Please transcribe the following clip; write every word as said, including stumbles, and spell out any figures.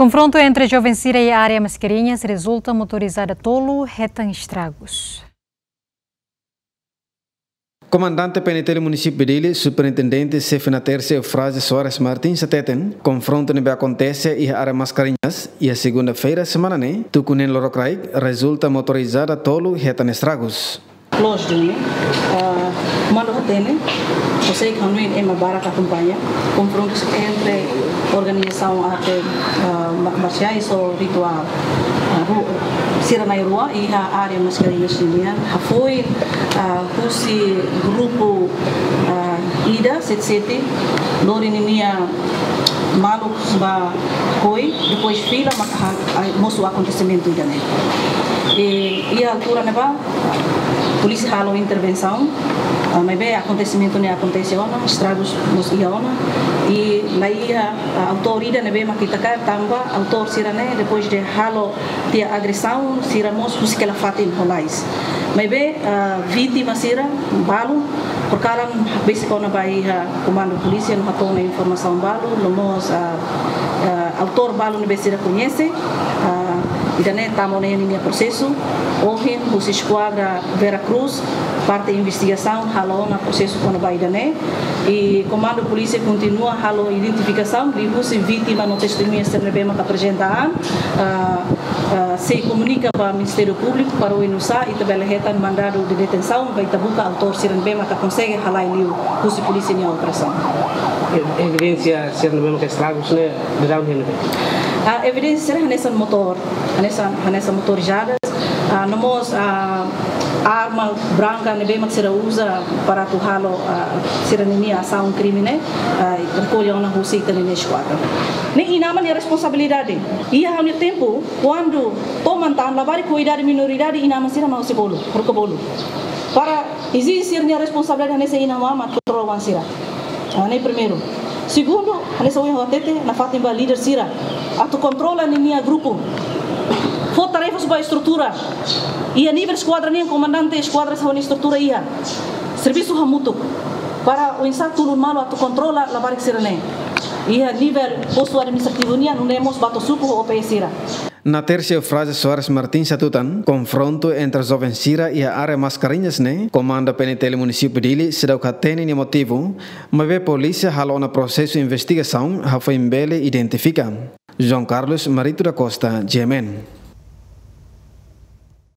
Confronto entre Jovem Sira e a área Mascarinhas resulta motorizada tolo retam estragos. Comandante P N T do município dele, superintendente Sefina Terce Frase Soares Martins Sateten, confronto que acontece e a área Mascarinhas e a segunda-feira semana né, tucunen Lorocraig resulta motorizada tolo retam estragos. Los dulu, comando retene, você que não é uma barra acompanha, confrontos entre organização até marciais ou ritual, Sira na rua e a área Mascarinhas linha, foi o grupo Ida sete sete, lori linha malu ba koi, depois fila moço acontecimento ida né. E a altura né ba polícia halo intervenção, mas bem acontecimento ne acontece ona, estragos nos ia ona e lá ia a autoridade ne bem makita ka tamba autor sira ne depois de halo de agressão sira mos que ela fatin holais. Mas bem vítima sira balo por cara basic ona vai comando polícia no hatona informação balo no mos autor balo ne sira conhece e daí estamos em processo. Hoje, o esquadra Vera Cruz, parte da investigação, halou no processo quando vai daí. E comando de polícia continua halou identificação, e os vítimas no testemunho se rebema que apresentam, se comunica para o Ministério Público para o Inusa e também reta mandado de detenção, vai tabuca autor se rebema que consegue halar ali os polícia em operação. Evidência se rebema que estragos né de dar um a evidência será nessa motor, nessa nessa motorizadas, a nomos a arma branca ne bem que será usa para tu halo será nenia ação crime né, recolhe uma receita na esquadra. Nem inama nem responsabilidade. E há um tempo quando tomam tan lavar cuidar de minoridade inama será mau sebolo, porque bolo. Para existir a responsabilidade nessa inama mas controlam será. Nem primeiro. Segundo, nessa unha atete na fatimba líder sira, atu controla ninha grupo. For tarefas para estrutura. E a nível esquadra nem comandante esquadra são estrutura ia. Serviço hamuto para o insato malo atu controla la barik sira nem. E a nível posto administrativo nia não temos bato suco ou P sira. Na terceira frase Soares Martins Satutan, confronto entre Jovem Sira e a área Mascarinhas né, comanda P N T do município dele, se deu que tem motivo, mas a polícia halou no processo de investigação, já foi embele identificar. João Carlos Marito da Costa, G M N.